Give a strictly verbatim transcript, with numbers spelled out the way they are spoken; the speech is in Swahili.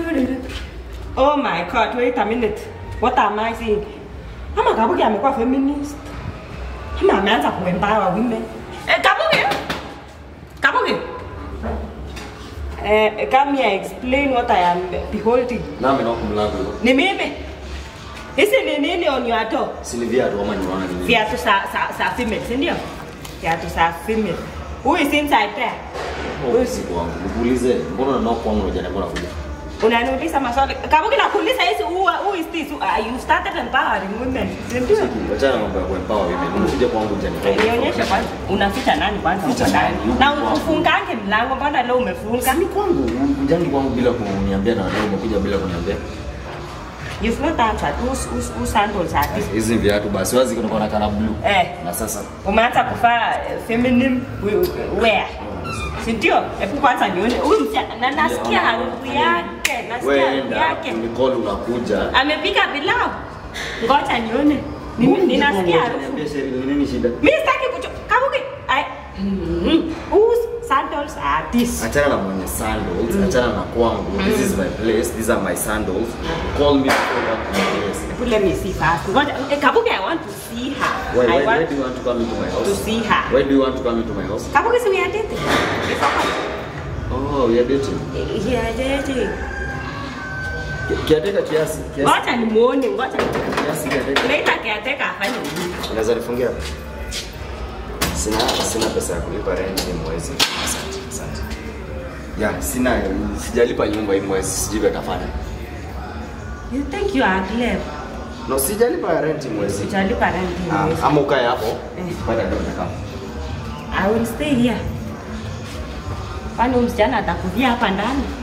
Oh my God, wait a minute. What am I saying? Ama Kabuki amekuwa feminist. Ama ameanza kuempower women. Eh, Kabuki. Kabuki. Eh, come here, explain what I am beholding. Na mimi nakumlango. Ni mimi. Hizi ni nini on your toe? Si ni viatu ama ni wana nini? Viatu sa sa sa female, si ndio? Viatu sa female. Who is inside there? Wewe si kwangu. Nikuulize, mbona unao kwangu unajana mbona kuja? Unaniuliza maswali. Kabuki nakuuliza hizi who who is this? Uh, you started empowering women. Ndio. Wachana mambo ya kuempower women. Unakuja kwangu unajana. Nionyeshe kwanza unaficha nani kwanza uko ndani. Na ufungange mlango mbona leo umefunga? Si kwangu. Unjangi kwangu bila kuniambia na leo umekuja bila kuniambia. You've not answered. Who's who's who sandals are these? Hizi viatu basi wazi kuna kana blue. Eh. Na sasa Umeanza kuvaa feminine wear. Si ndio? Hebu kwanza nione. Huyu msichana na nasikia harufu yake. Nasikia harufu yake. Nicole unakuja. Amepika pilau. Ngoja nione. Mimi ninasikia harufu. Nini shida? Mimi sitaki kucho. Kabuki. I whose sandals are these? Achana na mwenye sandals, mm. Achana na kwangu. Mm. This is my place. These are my sandals. Call me before that place. Let me see first. Ngoja, Kabuki, I want to see her. Why, I why, want why do you want to come into my house? To see her. Why do you want to come into my house? Kabuki, so we are dating. Oh, we are dating. We are dating. Kiateka kiasi. Ngoja ni muone, ngoja. Kiasi kiateka. Later kiateka afanye nini? Unaweza nifungia hapa? Sina sina pesa ya kulipa rent hii mwezi. Asante, asante. Ya, sina sijalipa nyumba hii mwezi, sijui atafanya. You think you are clever? No, sijalipa rent hii mwezi. Sijalipa rent hii mwezi. Ama ukae hapo. Eh. Baada ndio nitakaa. I will stay here. Kwani msichana atakuvia hapa ndani?